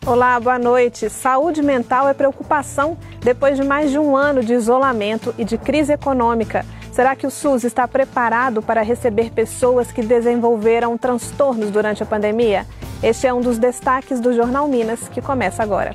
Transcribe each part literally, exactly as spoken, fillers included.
Olá, boa noite. Saúde mental é preocupação depois de mais de um ano de isolamento e de crise econômica. Será que o SUS está preparado para receber pessoas que desenvolveram transtornos durante a pandemia? Este é um dos destaques do Jornal Minas, que começa agora.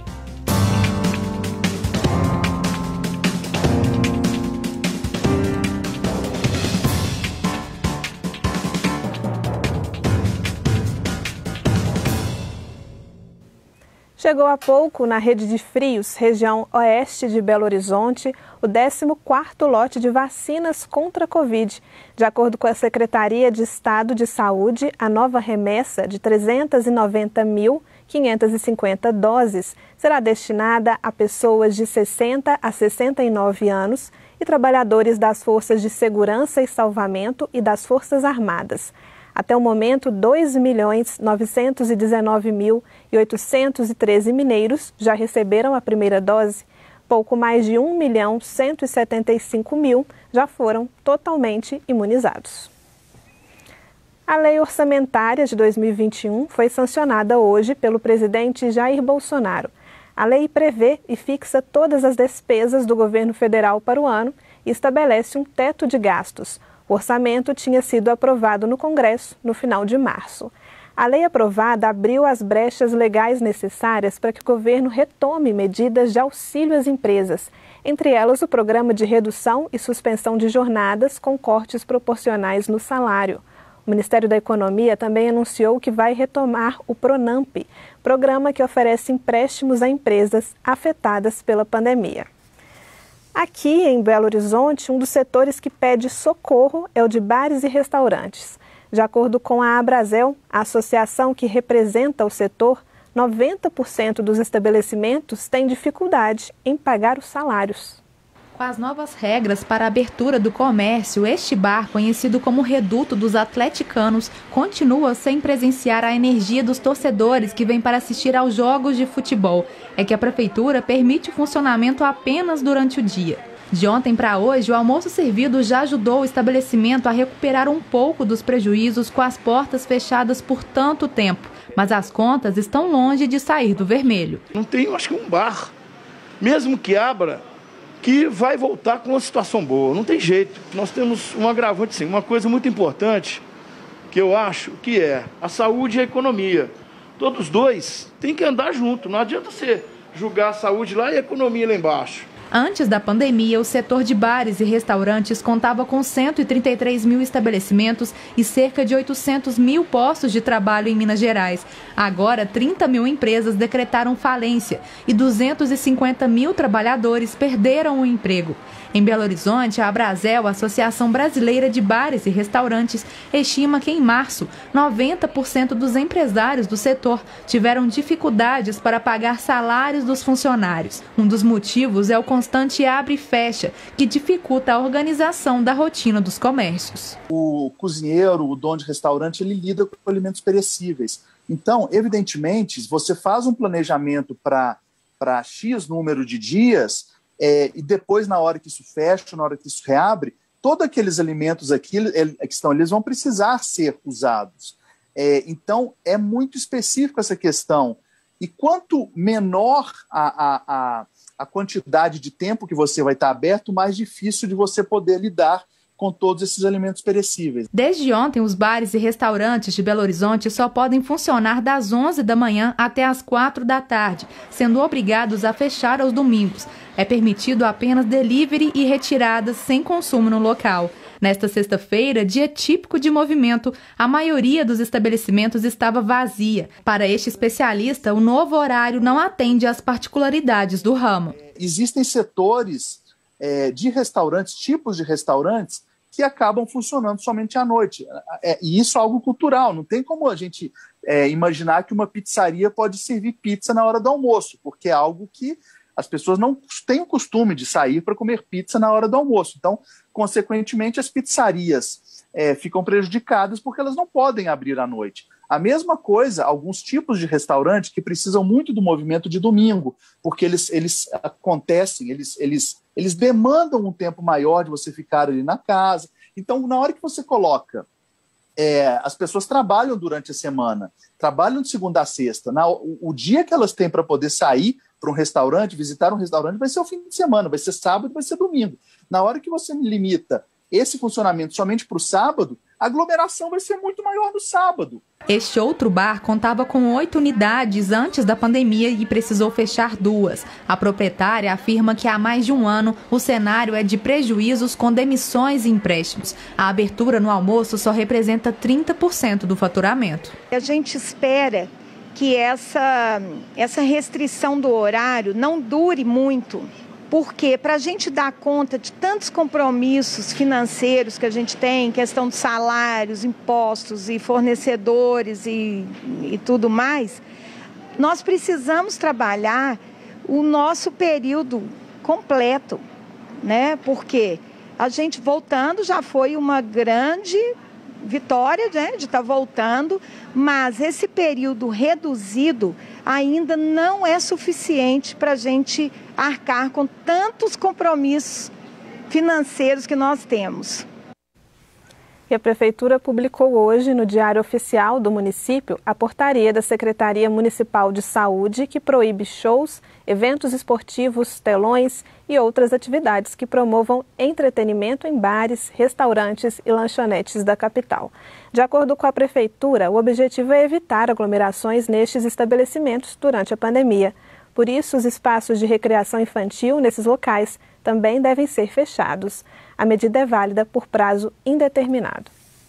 Chegou há pouco, na rede de Frios, região oeste de Belo Horizonte, o décimo quarto lote de vacinas contra a Covid. De acordo com a Secretaria de Estado de Saúde, a nova remessa de trezentas e noventa mil, quinhentas e cinquenta doses será destinada a pessoas de sessenta a sessenta e nove anos e trabalhadores das Forças de Segurança e Salvamento e das Forças Armadas. Até o momento, dois milhões novecentos e dezenove mil e oitocentos e treze mineiros já receberam a primeira dose. Pouco mais de um milhão cento e setenta e cinco mil já foram totalmente imunizados. A Lei Orçamentária de dois mil e vinte e um foi sancionada hoje pelo presidente Jair Bolsonaro. A lei prevê e fixa todas as despesas do governo federal para o ano e estabelece um teto de gastos. O orçamento tinha sido aprovado no Congresso no final de março. A lei aprovada abriu as brechas legais necessárias para que o governo retome medidas de auxílio às empresas, entre elas o programa de redução e suspensão de jornadas com cortes proporcionais no salário. O Ministério da Economia também anunciou que vai retomar o Pronamp, programa que oferece empréstimos a empresas afetadas pela pandemia. Aqui em Belo Horizonte, um dos setores que pede socorro é o de bares e restaurantes. De acordo com a Abrazel, a associação que representa o setor, noventa por cento dos estabelecimentos têm dificuldade em pagar os salários. Com as novas regras para a abertura do comércio, este bar, conhecido como Reduto dos Atleticanos, continua sem presenciar a energia dos torcedores que vêm para assistir aos jogos de futebol. É que a prefeitura permite o funcionamento apenas durante o dia. De ontem para hoje, o almoço servido já ajudou o estabelecimento a recuperar um pouco dos prejuízos com as portas fechadas por tanto tempo. Mas as contas estão longe de sair do vermelho. Não tem, eu acho que um bar, mesmo que abra, que vai voltar com uma situação boa. Não tem jeito. Nós temos um agravante, sim. Uma coisa muito importante que eu acho que é a saúde e a economia. Todos dois têm que andar junto. Não adianta você julgar a saúde lá e a economia lá embaixo. Antes da pandemia, o setor de bares e restaurantes contava com cento e trinta e três mil estabelecimentos e cerca de oitocentos mil postos de trabalho em Minas Gerais. Agora, trinta mil empresas decretaram falência e duzentos e cinquenta mil trabalhadores perderam o emprego. Em Belo Horizonte, a Abrazel, a Associação Brasileira de Bares e Restaurantes, estima que em março, noventa por cento dos empresários do setor tiveram dificuldades para pagar salários dos funcionários. Um dos motivos é o constante abre e fecha, que dificulta a organização da rotina dos comércios. O cozinheiro, o dono de restaurante, ele lida com alimentos perecíveis. Então, evidentemente, se você faz um planejamento para para X número de dias, É, e depois, na hora que isso fecha, na hora que isso reabre, todos aqueles alimentos aqui que estão ali, eles vão precisar ser usados. É, então, é muito específico essa questão. E quanto menor a, a, a, a quantidade de tempo que você vai estar aberto, mais difícil de você poder lidar com todos esses alimentos perecíveis. Desde ontem, os bares e restaurantes de Belo Horizonte só podem funcionar das onze da manhã até as quatro da tarde, sendo obrigados a fechar aos domingos. É permitido apenas delivery e retiradas sem consumo no local. Nesta sexta-feira, dia típico de movimento, a maioria dos estabelecimentos estava vazia. Para este especialista, o novo horário não atende às particularidades do ramo. Existem setores é, de restaurantes, tipos de restaurantes, que acabam funcionando somente à noite. É, e isso é algo cultural, não tem como a gente é, imaginar que uma pizzaria pode servir pizza na hora do almoço, porque é algo que as pessoas não têm o costume de sair para comer pizza na hora do almoço. Então, consequentemente, as pizzarias é, ficam prejudicadas porque elas não podem abrir à noite. A mesma coisa, alguns tipos de restaurante que precisam muito do movimento de domingo, porque eles, eles acontecem, eles, eles, eles demandam um tempo maior de você ficar ali na casa. Então, na hora que você coloca é, as pessoas trabalham durante a semana, trabalham de segunda a sexta. Na, o, o dia que elas têm para poder sair para um restaurante, visitar um restaurante, vai ser o fim de semana, vai ser sábado, vai ser domingo. Na hora que você limita esse funcionamento somente para o sábado, a aglomeração vai ser muito maior no sábado. Este outro bar contava com oito unidades antes da pandemia e precisou fechar duas. A proprietária afirma que há mais de um ano o cenário é de prejuízos com demissões e empréstimos. A abertura no almoço só representa trinta por cento do faturamento. A gente espera que essa, essa restrição do horário não dure muito. Porque para a gente dar conta de tantos compromissos financeiros que a gente tem, questão de salários, impostos e fornecedores e, e tudo mais, nós precisamos trabalhar o nosso período completo, né? Porque a gente voltando já foi uma grande vitória, né, de estar voltando, mas esse período reduzido ainda não é suficiente para a gente arcar com tantos compromissos financeiros que nós temos. E a Prefeitura publicou hoje, no Diário Oficial do município, a portaria da Secretaria Municipal de Saúde que proíbe shows, eventos esportivos, telões e outras atividades que promovam entretenimento em bares, restaurantes e lanchonetes da capital. De acordo com a Prefeitura, o objetivo é evitar aglomerações nestes estabelecimentos durante a pandemia. Por isso, os espaços de recreação infantil nesses locais também devem ser fechados. A medida é válida por prazo indeterminado.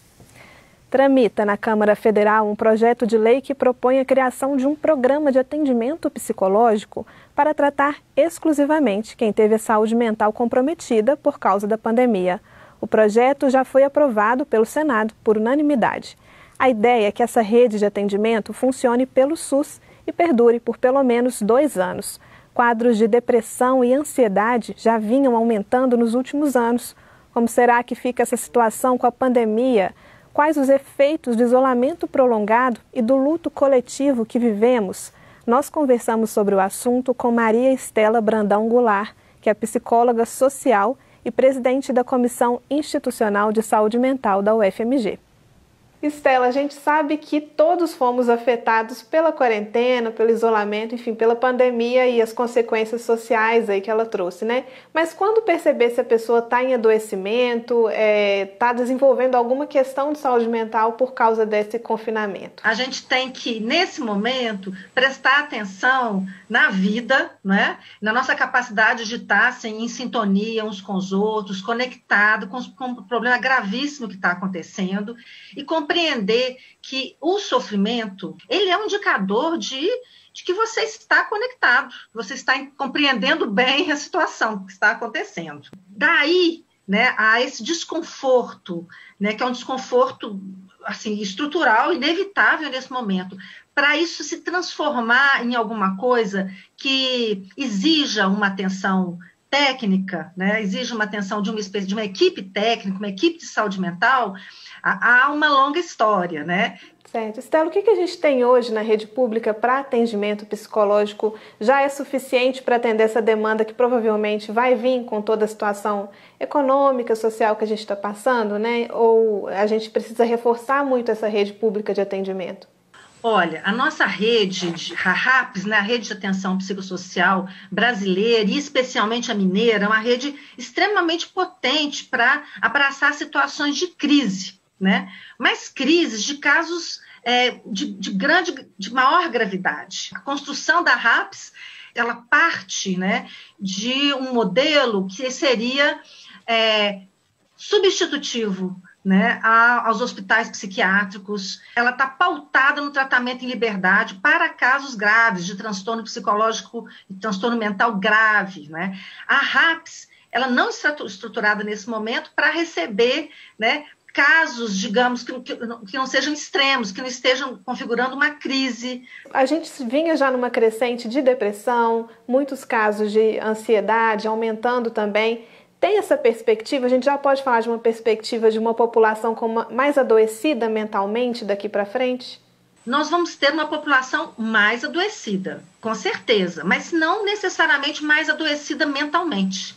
Tramita na Câmara Federal um projeto de lei que propõe a criação de um programa de atendimento psicológico para tratar exclusivamente quem teve a saúde mental comprometida por causa da pandemia. O projeto já foi aprovado pelo Senado por unanimidade. A ideia é que essa rede de atendimento funcione pelo SUS e perdure por pelo menos dois anos. Quadros de depressão e ansiedade já vinham aumentando nos últimos anos. Como será que fica essa situação com a pandemia? Quais os efeitos do isolamento prolongado e do luto coletivo que vivemos? Nós conversamos sobre o assunto com Maria Estela Brandão Goulart, que é psicóloga social e presidente da Comissão Institucional de Saúde Mental da U F M G. Estela, a gente sabe que todos fomos afetados pela quarentena, pelo isolamento, enfim, pela pandemia e as consequências sociais aí que ela trouxe, né? Mas quando perceber se a pessoa está em adoecimento, está é, desenvolvendo alguma questão de saúde mental por causa desse confinamento? A gente tem que, nesse momento, prestar atenção na vida, né? Na nossa capacidade de estar assim, em sintonia uns com os outros, conectado com, com o problema gravíssimo que está acontecendo e compreender que o sofrimento, ele é um indicador de, de que você está conectado, você está compreendendo bem a situação que está acontecendo. Daí, né, a esse desconforto, né, que é um desconforto assim, estrutural, inevitável nesse momento, para isso se transformar em alguma coisa que exija uma atenção técnica, né, exige uma atenção de uma espécie de uma equipe técnica, uma equipe de saúde mental, há uma longa história, né? Certo. Estela, o que a gente tem hoje na rede pública para atendimento psicológico já é suficiente para atender essa demanda que provavelmente vai vir com toda a situação econômica, social que a gente está passando, né? Ou a gente precisa reforçar muito essa rede pública de atendimento? Olha, a nossa rede, de, a RAPS, né, a rede de atenção psicossocial brasileira, e especialmente a mineira, é uma rede extremamente potente para abraçar situações de crise, né? Mas crises de casos é, de, de grande, de maior gravidade. A construção da RAPS, ela parte, né, de um modelo que seria é, substitutivo, né, aos hospitais psiquiátricos. Ela está pautada no tratamento em liberdade para casos graves de transtorno psicológico e transtorno mental grave, né? A RAPS, ela não está estruturada nesse momento para receber, né, casos, digamos, que, que, que não sejam extremos, que não estejam configurando uma crise. A gente vinha já numa crescente de depressão, muitos casos de ansiedade, aumentando também. Tem essa perspectiva? A gente já pode falar de uma perspectiva de uma população como mais adoecida mentalmente daqui para frente? Nós vamos ter uma população mais adoecida, com certeza, mas não necessariamente mais adoecida mentalmente.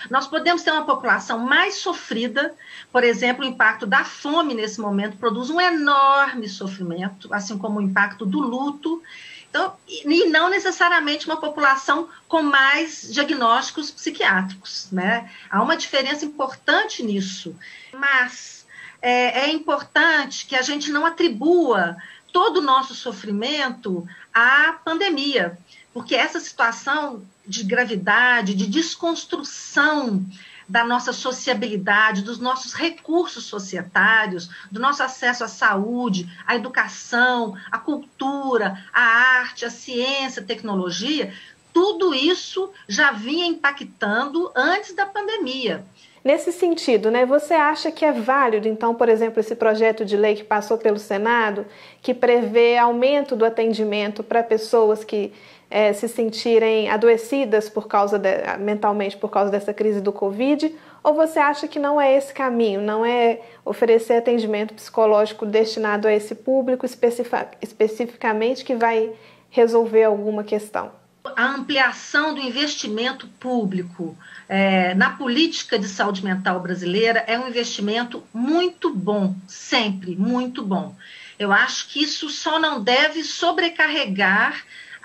Nós podemos ter uma população mais sofrida, por exemplo, o impacto da fome nesse momento produz um enorme sofrimento, assim como o impacto do luto. Então, e não necessariamente uma população com mais diagnósticos psiquiátricos, né? Há uma diferença importante nisso, mas é, é importante que a gente não atribua todo o nosso sofrimento à pandemia, porque essa situação de gravidade, de desconstrução da nossa sociabilidade, dos nossos recursos societários, do nosso acesso à saúde, à educação, à cultura, à arte, à ciência, à tecnologia, tudo isso já vinha impactando antes da pandemia. Nesse sentido, né, você acha que é válido, então, por exemplo, esse projeto de lei que passou pelo Senado, que prevê aumento do atendimento para pessoas que é, se sentirem adoecidas por causa de, mentalmente por causa dessa crise do Covid, ou você acha que não é esse caminho, não é oferecer atendimento psicológico destinado a esse público especific, especificamente que vai resolver alguma questão? A ampliação do investimento público é, na política de saúde mental brasileira é um investimento muito bom, sempre muito bom. Eu acho que isso só não deve sobrecarregar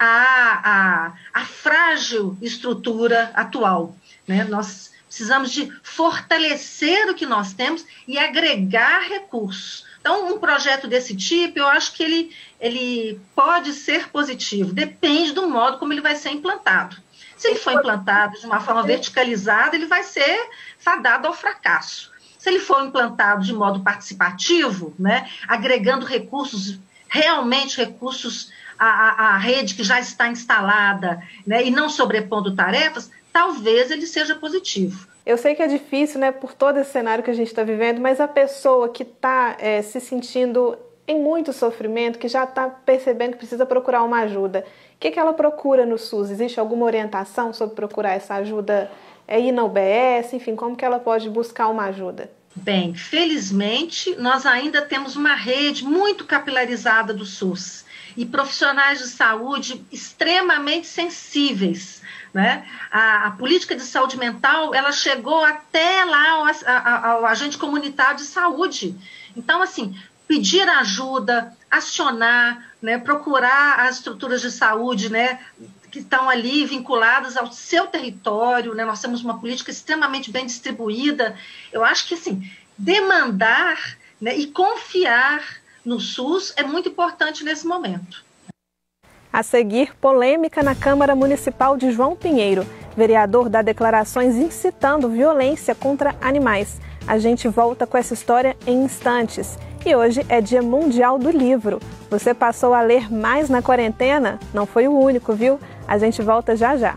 a, a, a frágil estrutura atual, né? Nós precisamos de fortalecer o que nós temos e agregar recursos. Então, um projeto desse tipo, eu acho que ele, ele pode ser positivo, depende do modo como ele vai ser implantado. Se ele for implantado de uma forma verticalizada, ele vai ser fadado ao fracasso. Se ele for implantado de modo participativo, né, agregando recursos, realmente recursos à, à, à rede que já está instalada, né, e não sobrepondo tarefas, talvez ele seja positivo. Eu sei que é difícil, né, por todo esse cenário que a gente está vivendo, mas a pessoa que está é, se sentindo em muito sofrimento, que já está percebendo que precisa procurar uma ajuda, o que, que ela procura no SUS? Existe alguma orientação sobre procurar essa ajuda? É ir na U B S? Enfim, como que ela pode buscar uma ajuda? Bem, felizmente, nós ainda temos uma rede muito capilarizada do SUS e profissionais de saúde extremamente sensíveis, né? A, a política de saúde mental, ela chegou até lá ao, a, ao agente comunitário de saúde. Então, assim, pedir ajuda, acionar, né, procurar as estruturas de saúde, né, que estão ali vinculadas ao seu território, né? Nós temos uma política extremamente bem distribuída. Eu acho que, assim, demandar, né, e confiar no SUS é muito importante nesse momento. A seguir, polêmica na Câmara Municipal de João Pinheiro. Vereador dá declarações incitando violência contra animais. A gente volta com essa história em instantes. E hoje é Dia Mundial do Livro. Você passou a ler mais na quarentena? Não foi o único, viu? A gente volta já já.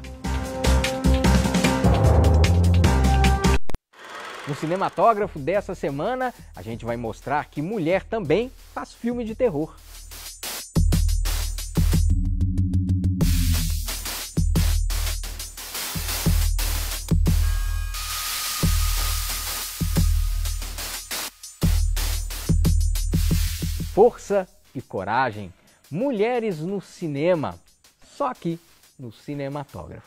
No Cinematógrafo dessa semana, a gente vai mostrar que mulher também faz filme de terror. Força e coragem, mulheres no cinema, só aqui no Cinematógrafo.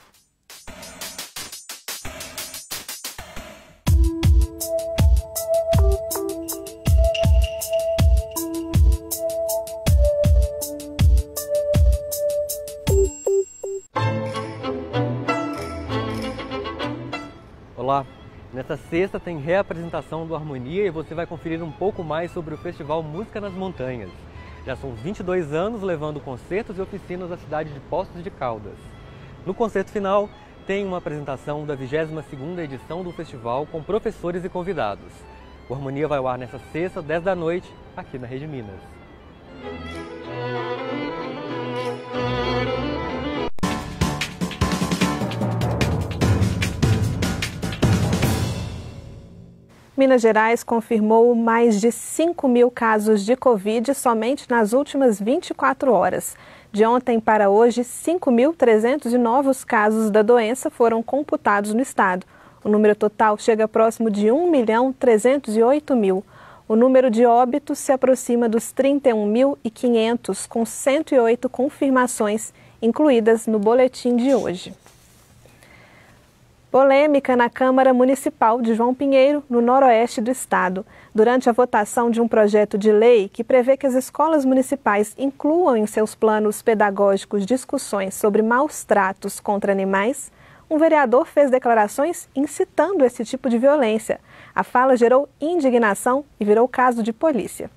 Olá, nesta sexta tem reapresentação do Harmonia e você vai conferir um pouco mais sobre o Festival Música nas Montanhas. Já são vinte e dois anos levando concertos e oficinas à cidade de Poços de Caldas. No concerto final, tem uma apresentação da vigésima segunda edição do festival com professores e convidados. O Harmonia vai ao ar nesta sexta, dez da noite, aqui na Rede Minas. Minas Gerais confirmou mais de cinco mil casos de Covid somente nas últimas vinte e quatro horas. De ontem para hoje, cinco mil trezentos novos casos da doença foram computados no estado. O número total chega próximo de um milhão trezentos e oito mil. O número de óbitos se aproxima dos trinta e um mil e quinhentos, com cento e oito confirmações incluídas no boletim de hoje. Polêmica na Câmara Municipal de João Pinheiro, no noroeste do estado. Durante a votação de um projeto de lei que prevê que as escolas municipais incluam em seus planos pedagógicos discussões sobre maus tratos contra animais, um vereador fez declarações incitando esse tipo de violência. A fala gerou indignação e virou caso de polícia.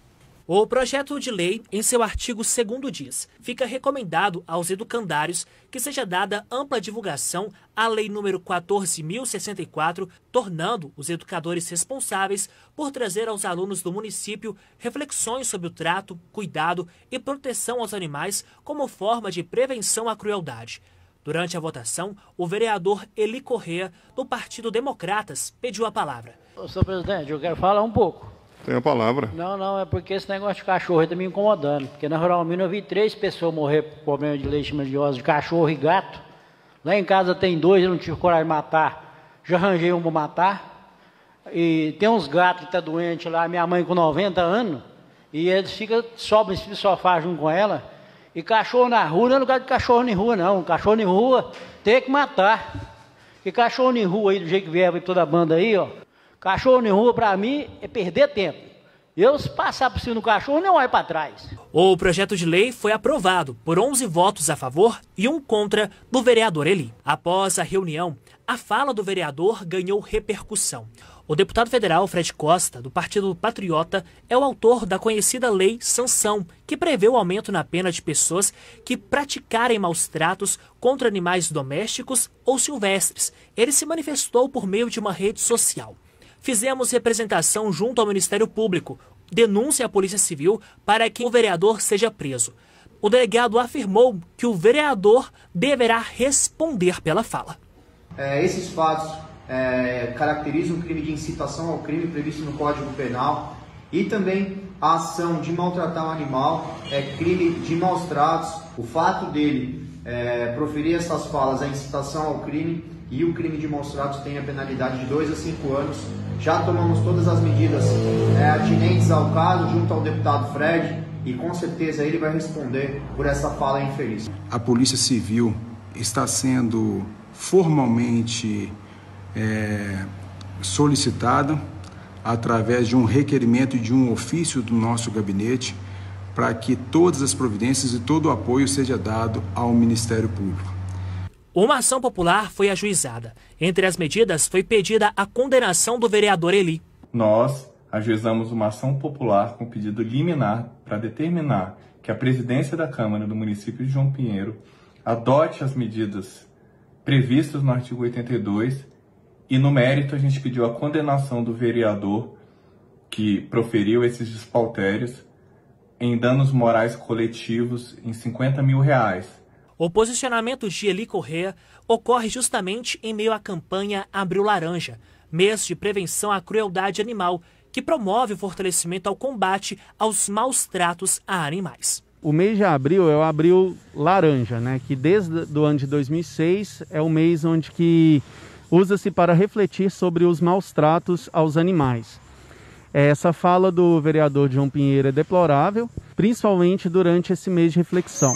O projeto de lei, em seu artigo segundo diz, fica recomendado aos educandários que seja dada ampla divulgação à Lei número quatorze mil e sessenta e quatro, tornando os educadores responsáveis por trazer aos alunos do município reflexões sobre o trato, cuidado e proteção aos animais como forma de prevenção à crueldade. Durante a votação, o vereador Eli Corrêa, do Partido Democratas, pediu a palavra. Senhor presidente, eu quero falar um pouco. Tem a palavra. Não, não, é porque esse negócio de cachorro está me incomodando. Porque na Rural Minas eu vi três pessoas morrer por problema de leishmaniose de cachorro e gato. Lá em casa tem dois, eu não tive coragem de matar. Já arranjei um para matar. E tem uns gatos que estão tá doentes lá, minha mãe com noventa anos. E eles ficam, sobem no sofá junto com ela. E cachorro na rua não é lugar de cachorro em rua, não. Cachorro em rua tem que matar. E cachorro em rua aí, do jeito que vier para toda a banda aí, ó. Cachorro em rua, para mim, é perder tempo. Eu, se passar por cima do cachorro, não olho para trás. O projeto de lei foi aprovado por onze votos a favor e um contra do vereador Eli. Após a reunião, a fala do vereador ganhou repercussão. O deputado federal Fred Costa, do Partido Patriota, é o autor da conhecida Lei Sanção, que prevê o aumento na pena de pessoas que praticarem maus tratos contra animais domésticos ou silvestres. Ele se manifestou por meio de uma rede social. Fizemos representação junto ao Ministério Público, denúncia à Polícia Civil para que o vereador seja preso. O delegado afirmou que o vereador deverá responder pela fala. É, esses fatos é, caracterizam um crime de incitação ao crime previsto no Código Penal e também a ação de maltratar um animal é crime de maus tratos. O fato dele é, proferir essas falas é incitação ao crime e o crime de maus tratos tem a penalidade de dois a cinco anos. Já tomamos todas as medidas é, atinentes ao caso junto ao deputado Fred e com certeza ele vai responder por essa fala infeliz. A Polícia Civil está sendo formalmente é, solicitada através de um requerimento e de um ofício do nosso gabinete para que todas as providências e todo o apoio seja dado ao Ministério Público. Uma ação popular foi ajuizada. Entre as medidas foi pedida a condenação do vereador Eli. Nós ajuizamos uma ação popular com pedido liminar para determinar que a presidência da Câmara do município de João Pinheiro adote as medidas previstas no artigo oitenta e dois e no mérito a gente pediu a condenação do vereador que proferiu esses despauterios em danos morais coletivos em cinquenta mil reais. O posicionamento de Eli Corrêa ocorre justamente em meio à campanha Abril Laranja, mês de prevenção à crueldade animal, que promove o fortalecimento ao combate aos maus tratos a animais. O mês de abril é o Abril Laranja, né? Que desde o ano de dois mil e seis é o mês onde que usa-se para refletir sobre os maus tratos aos animais. Essa fala do vereador João Pinheiro é deplorável, principalmente durante esse mês de reflexão.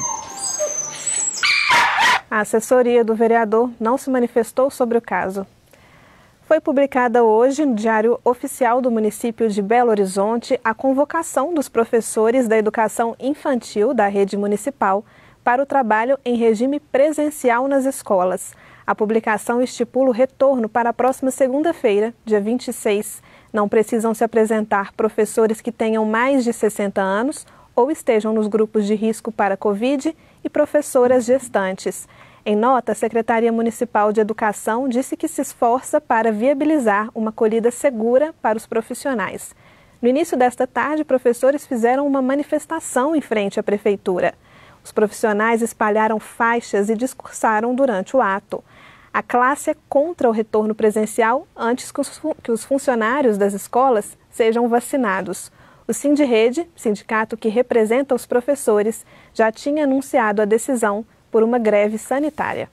A assessoria do vereador não se manifestou sobre o caso. Foi publicada hoje no Diário Oficial do município de Belo Horizonte a convocação dos professores da educação infantil da rede municipal para o trabalho em regime presencial nas escolas. A publicação estipula o retorno para a próxima segunda-feira, dia vinte e seis. Não precisam se apresentar professores que tenham mais de sessenta anos ou estejam nos grupos de risco para a Covid e professoras gestantes. Em nota, a Secretaria Municipal de Educação disse que se esforça para viabilizar uma acolhida segura para os profissionais. No início desta tarde, professores fizeram uma manifestação em frente à Prefeitura. Os profissionais espalharam faixas e discursaram durante o ato. A classe é contra o retorno presencial antes que os funcionários das escolas sejam vacinados. O Sindirrede, sindicato que representa os professores, já tinha anunciado a decisão por uma greve sanitária.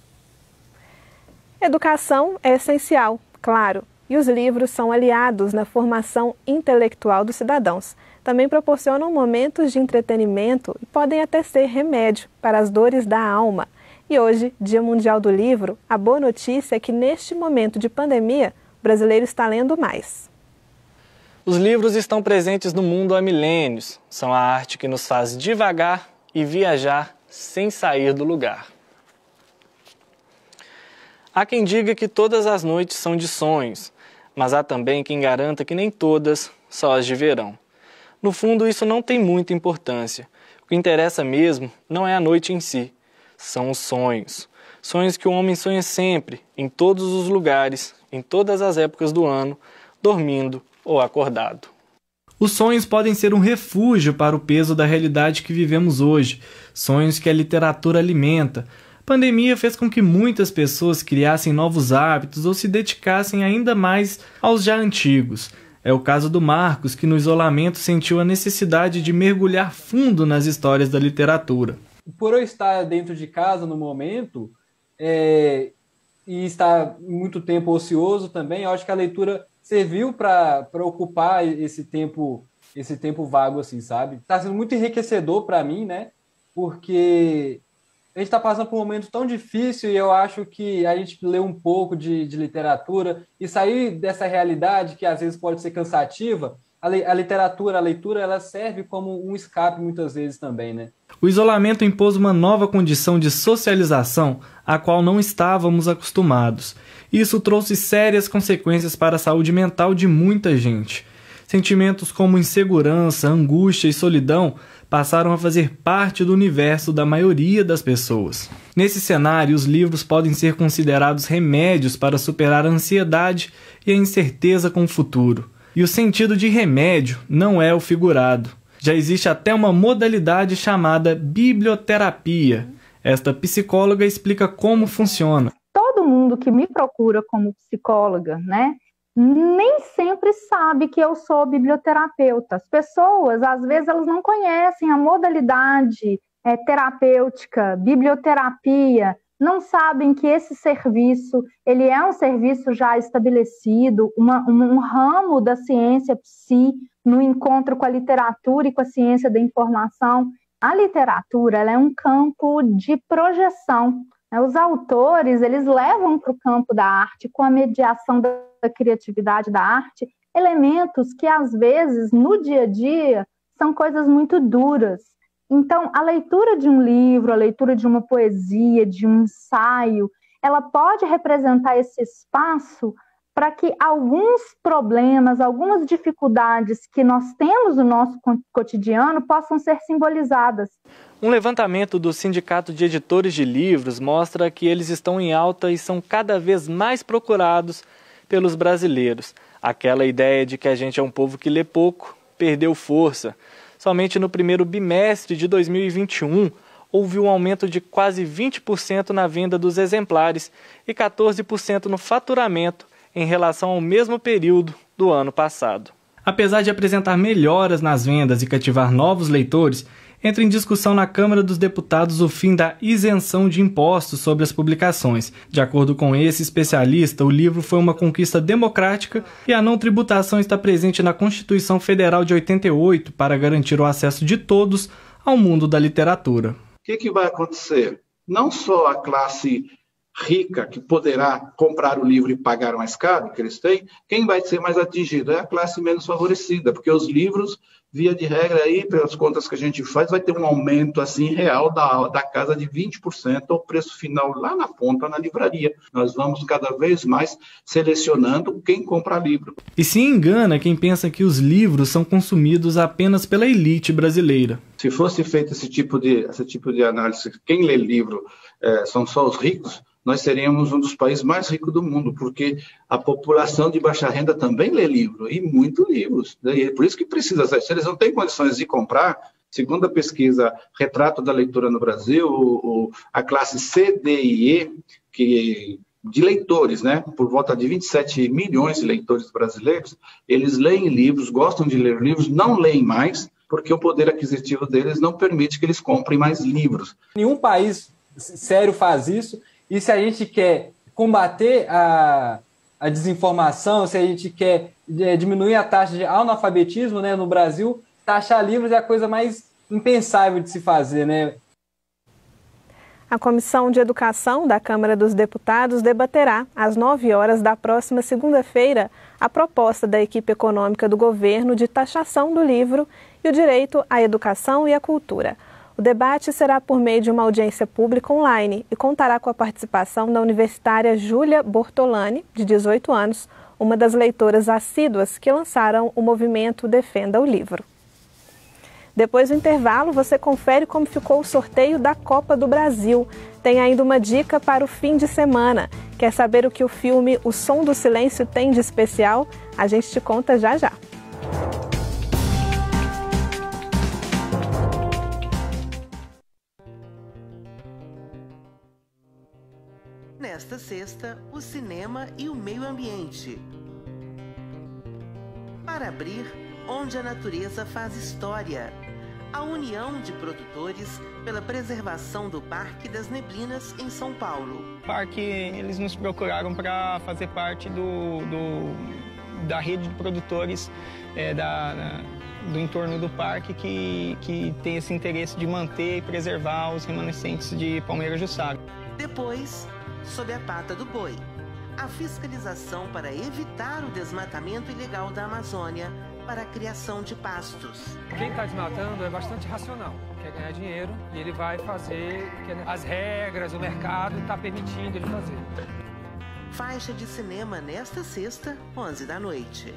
Educação é essencial, claro, e os livros são aliados na formação intelectual dos cidadãos. Também proporcionam momentos de entretenimento e podem até ser remédio para as dores da alma. E hoje, Dia Mundial do Livro, a boa notícia é que neste momento de pandemia, o brasileiro está lendo mais. Os livros estão presentes no mundo há milênios. São a arte que nos faz divagar e viajar sem sair do lugar. Há quem diga que todas as noites são de sonhos, mas há também quem garanta que nem todas só as de verão. No fundo, isso não tem muita importância. O que interessa mesmo não é a noite em si, são os sonhos. Sonhos que o homem sonha sempre, em todos os lugares, em todas as épocas do ano, dormindo ou acordado. Os sonhos podem ser um refúgio para o peso da realidade que vivemos hoje, sonhos que a literatura alimenta. A pandemia fez com que muitas pessoas criassem novos hábitos ou se dedicassem ainda mais aos já antigos. É o caso do Marcos, que no isolamento sentiu a necessidade de mergulhar fundo nas histórias da literatura. Por eu estar dentro de casa no momento, é, e estar muito tempo ocioso também, eu acho que a leitura serviu para ocupar esse tempo, esse tempo vago, assim, sabe? Está sendo muito enriquecedor para mim, né? Porque a gente está passando por um momento tão difícil e eu acho que a gente lê um pouco de, de literatura e sair dessa realidade que às vezes pode ser cansativa, a, le, a literatura, a leitura, ela serve como um escape muitas vezes também, né? O isolamento impôs uma nova condição de socialização à qual não estávamos acostumados. Isso trouxe sérias consequências para a saúde mental de muita gente. Sentimentos como insegurança, angústia e solidão passaram a fazer parte do universo da maioria das pessoas. Nesse cenário, os livros podem ser considerados remédios para superar a ansiedade e a incerteza com o futuro. E o sentido de remédio não é o figurado. Já existe até uma modalidade chamada biblioterapia. Esta psicóloga explica como funciona. Todo mundo que me procura como psicóloga, né, nem sempre sabe que eu sou biblioterapeuta. As pessoas, às vezes, elas não conhecem a modalidade é, terapêutica, biblioterapia, não sabem que esse serviço, ele é um serviço já estabelecido, uma, um, um ramo da ciência psi, no encontro com a literatura e com a ciência da informação. A literatura, ela é um campo de projeção. Os autores, eles levam para o campo da arte, com a mediação da criatividade da arte, elementos que, às vezes, no dia a dia, são coisas muito duras. Então, a leitura de um livro, a leitura de uma poesia, de um ensaio, ela pode representar esse espaço para que alguns problemas, algumas dificuldades que nós temos no nosso cotidiano possam ser simbolizadas. Um levantamento do Sindicato de Editores de Livros mostra que eles estão em alta e são cada vez mais procurados pelos brasileiros. Aquela ideia de que a gente é um povo que lê pouco perdeu força. Somente no primeiro bimestre de dois mil e vinte e um, houve um aumento de quase vinte por cento na venda dos exemplares e quatorze por cento no faturamento em relação ao mesmo período do ano passado. Apesar de apresentar melhoras nas vendas e cativar novos leitores, entra em discussão na Câmara dos Deputados o fim da isenção de impostos sobre as publicações. De acordo com esse especialista, o livro foi uma conquista democrática e a não tributação está presente na Constituição Federal de oitenta e oito para garantir o acesso de todos ao mundo da literatura. O que, que vai acontecer? Não só a classe rica, que poderá comprar o livro e pagar mais caro, que eles têm, quem vai ser mais atingido é a classe menos favorecida, porque os livros, via de regra, aí, pelas contas que a gente faz, vai ter um aumento assim real da, da casa de vinte por cento ao preço final lá na ponta, na livraria. Nós vamos cada vez mais selecionando quem compra livro. E se engana quem pensa que os livros são consumidos apenas pela elite brasileira. Se fosse feito esse tipo de, esse tipo de análise, quem lê livro é, são só os ricos, nós seríamos um dos países mais ricos do mundo, porque a população de baixa renda também lê livro, e muitos livros. E é por isso que precisa, se eles não têm condições de comprar, segundo a pesquisa Retrato da Leitura no Brasil, o, o, a classe C, D e E, que, de leitores, né, por volta de vinte e sete milhões de leitores brasileiros, eles leem livros, gostam de ler livros, não leem mais, porque o poder aquisitivo deles não permite que eles comprem mais livros. Nenhum país sério faz isso. E se a gente quer combater a, a desinformação, se a gente quer é, diminuir a taxa de analfabetismo, né, no Brasil, taxar livros é a coisa mais impensável de se fazer, né? A Comissão de Educação da Câmara dos Deputados debaterá, às nove horas da próxima segunda-feira, a proposta da equipe econômica do governo de taxação do livro e o direito à educação e à cultura. O debate será por meio de uma audiência pública online e contará com a participação da universitária Júlia Bortolani, de dezoito anos, uma das leitoras assíduas que lançaram o movimento Defenda o Livro. Depois do intervalo, você confere como ficou o sorteio da Copa do Brasil. Tem ainda uma dica para o fim de semana. Quer saber o que o filme O Som do Silêncio tem de especial? A gente te conta já já. Nesta sexta, o cinema e o meio ambiente. Para abrir, onde a natureza faz história. A União de Produtores pela Preservação do Parque das Neblinas, em São Paulo. O parque, eles nos procuraram para fazer parte do, do, da rede de produtores é, da, da, do entorno do parque que, que tem esse interesse de manter e preservar os remanescentes de palmeira jussara. Depois, sob a pata do boi, a fiscalização para evitar o desmatamento ilegal da Amazônia para a criação de pastos. Quem está desmatando é bastante racional, quer ganhar dinheiro e ele vai fazer o que as regras, o mercado está permitindo ele fazer. Faixa de cinema nesta sexta, onze da noite.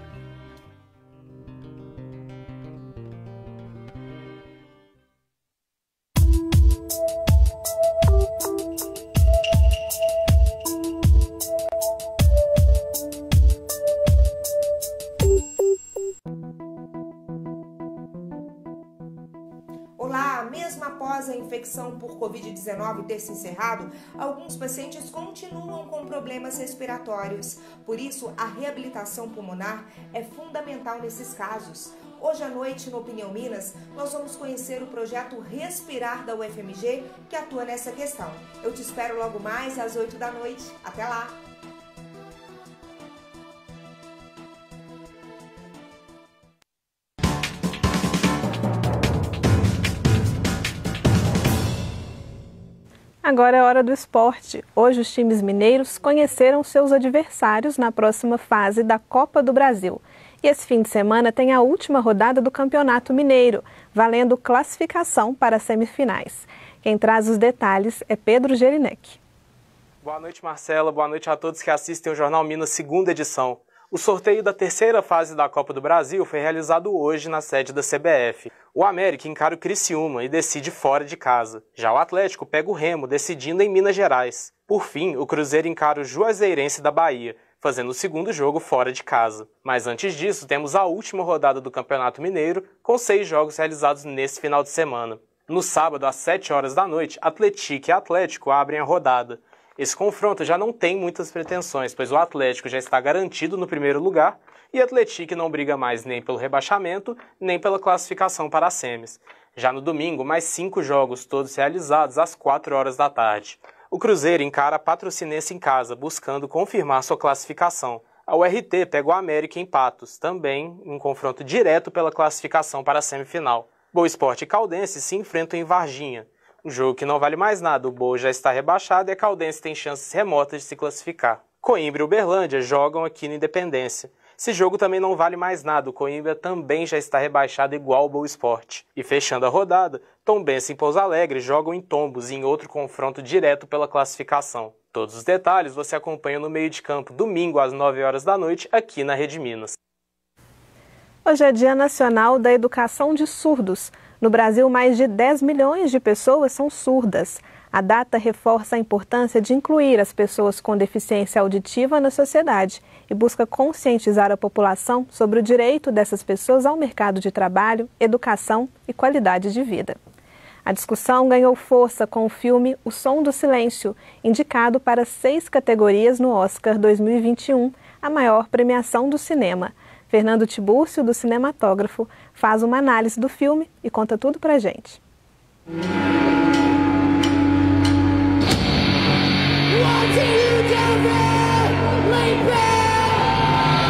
Após a infecção por covid dezenove ter se encerrado, alguns pacientes continuam com problemas respiratórios. Por isso, a reabilitação pulmonar é fundamental nesses casos. Hoje à noite, no Opinião Minas, nós vamos conhecer o projeto Respirar da U F M G, que atua nessa questão. Eu te espero logo mais às oito da noite. Até lá! Agora é hora do esporte. Hoje os times mineiros conheceram seus adversários na próxima fase da Copa do Brasil. E esse fim de semana tem a última rodada do Campeonato Mineiro, valendo classificação para as semifinais. Quem traz os detalhes é Pedro Gerinec. Boa noite, Marcela. Boa noite a todos que assistem o Jornal Minas, segunda edição. O sorteio da terceira fase da Copa do Brasil foi realizado hoje na sede da C B F. O América encara o Criciúma e decide fora de casa. Já o Atlético pega o Remo, decidindo em Minas Gerais. Por fim, o Cruzeiro encara o Juazeirense da Bahia, fazendo o segundo jogo fora de casa. Mas antes disso, temos a última rodada do Campeonato Mineiro, com seis jogos realizados nesse final de semana. No sábado, às sete horas da noite, Atlético e Atlético abrem a rodada. Esse confronto já não tem muitas pretensões, pois o Atlético já está garantido no primeiro lugar e o Atlético não briga mais nem pelo rebaixamento, nem pela classificação para as semis. Já no domingo, mais cinco jogos, todos realizados às quatro horas da tarde. O Cruzeiro encara a Patrocinense em casa, buscando confirmar sua classificação. A U R T pega o América em Patos, também um confronto direto pela classificação para a semifinal. Boa Esporte e Caldense se enfrentam em Varginha. Um jogo que não vale mais nada, o Boa já está rebaixado e a Caldense tem chances remotas de se classificar. Coimbra e Uberlândia jogam aqui no Independência. Esse jogo também não vale mais nada, o Coimbra também já está rebaixado igual o Boa Esporte. E fechando a rodada, Tombense e Pouso Alegre jogam em Tombos em outro confronto direto pela classificação. Todos os detalhes você acompanha no Meio de Campo, domingo às nove horas da noite, aqui na Rede Minas. Hoje é Dia Nacional da Educação de Surdos. No Brasil, mais de dez milhões de pessoas são surdas. A data reforça a importância de incluir as pessoas com deficiência auditiva na sociedade e busca conscientizar a população sobre o direito dessas pessoas ao mercado de trabalho, educação e qualidade de vida. A discussão ganhou força com o filme O Som do Silêncio, indicado para seis categorias no Oscar dois mil e vinte e um, a maior premiação do cinema. Fernando Tibúrcio, do Cinematógrafo, faz uma análise do filme e conta tudo pra gente.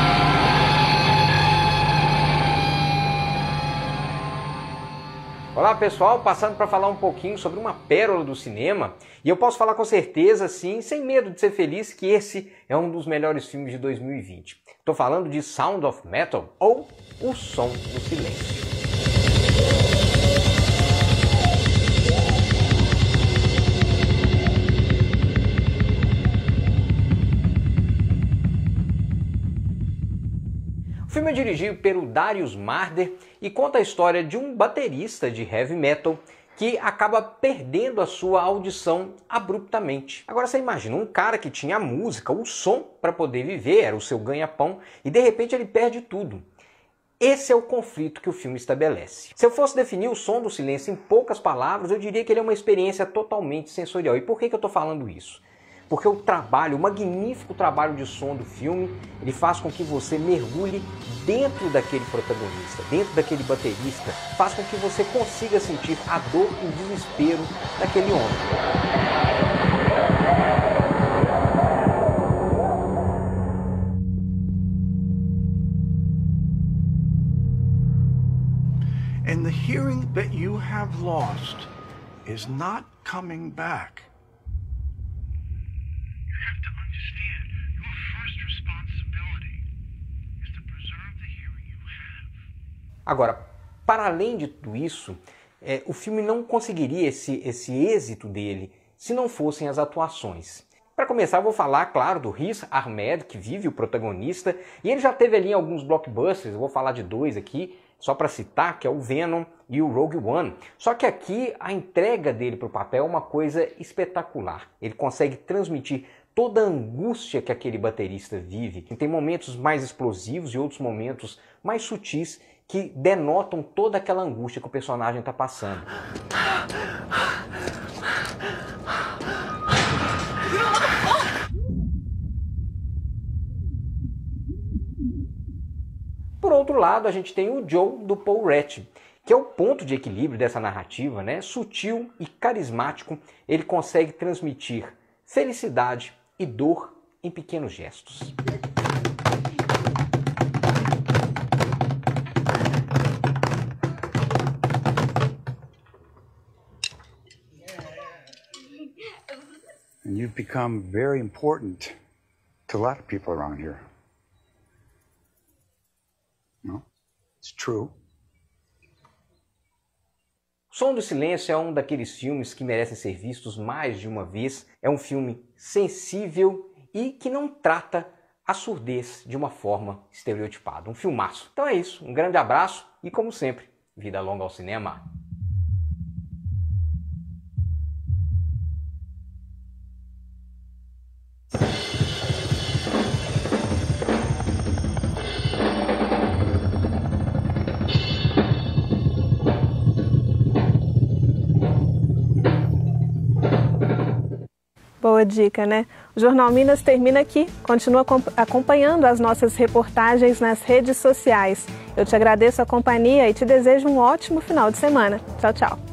Olá Olá pessoal, passando para falar um pouquinho sobre uma pérola do cinema, e eu posso falar com certeza, sim, sem medo de ser feliz, que esse é um dos melhores filmes de dois mil e vinte. Estou falando de Sound of Metal, ou O Som do Silêncio. O filme é dirigido pelo Darius Marder e conta a história de um baterista de heavy metal que acaba perdendo a sua audição abruptamente. Agora você imagina, um cara que tinha a música, o som para poder viver, era o seu ganha-pão, e de repente ele perde tudo. Esse é o conflito que o filme estabelece. Se eu fosse definir O Som do Silêncio em poucas palavras, eu diria que ele é uma experiência totalmente sensorial. E por que que eu estou falando isso? Porque o trabalho, o magnífico trabalho de som do filme, ele faz com que você mergulhe dentro daquele protagonista, dentro daquele baterista, faz com que você consiga sentir a dor e o desespero daquele homem. And the hearing that you have lost is not coming back. Agora, para além de tudo isso, é, o filme não conseguiria esse, esse êxito dele se não fossem as atuações. Para começar, eu vou falar, claro, do Riz Ahmed, que vive o protagonista, e ele já teve ali em alguns blockbusters, eu vou falar de dois aqui, só para citar, que é o Venom e o Rogue One. Só que aqui a entrega dele para o papel é uma coisa espetacular. Ele consegue transmitir toda a angústia que aquele baterista vive. Tem momentos mais explosivos e outros momentos mais sutis que denotam toda aquela angústia que o personagem está passando. Por outro lado, a gente tem o Joe do Paul Rudd, que é o ponto de equilíbrio dessa narrativa, né? Sutil e carismático, ele consegue transmitir felicidade e dor em pequenos gestos. And you've become very important to a lot of people around here. No? It's true. O Som do Silêncio é um daqueles filmes que merecem ser vistos mais de uma vez. É um filme sensível e que não trata a surdez de uma forma estereotipada. Um filmaço. Então é isso. Um grande abraço e, como sempre, vida longa ao cinema. Boa dica, né? O Jornal Minas termina aqui. Continua acompanhando as nossas reportagens nas redes sociais. Eu te agradeço a companhia e te desejo um ótimo final de semana. Tchau, tchau.